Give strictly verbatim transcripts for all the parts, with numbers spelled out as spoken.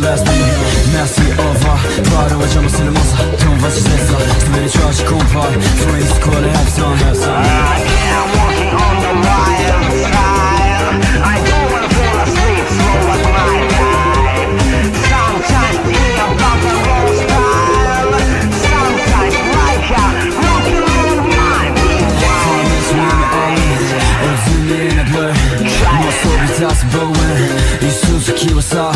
last minute Messy over 바로와 점수를 모사 Don't watch this up 스멜이 좋아지 콤파이 Free school have some have some I can't walking on the wild side I don't wanna fall asleep slow as my life Sometimes think about the wrong style Sometimes like a rock and roll mind Promise me 어둠이 내 blur 모습이 다시 보이는 이 수수 키워서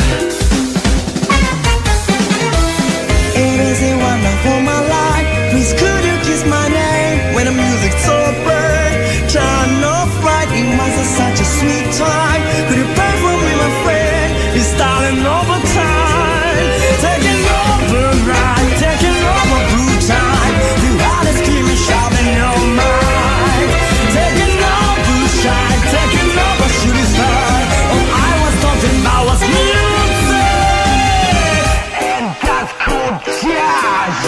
It isn't wonderful my life Please could you kiss my name When the music's so bright Turn off right It was a, such a sweet time Could you pray for me my friend It's starting over time Taking over right Taking over blue time The heart is screaming shouting your mind Taking over shine Taking over shooting star All I was talking about was music And that's called jazz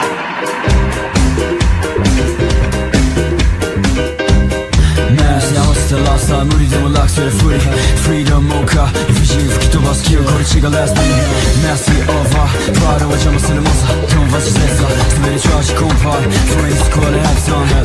Mass, now it's the last time 우리 대원 락스의 free Freedom 모카 이프시吹き飛ばす記憶これ違う last minute Messy over 바로와 점수를 모사 Don't watch this up 스멜이 좋아지 콤파이 Free school have some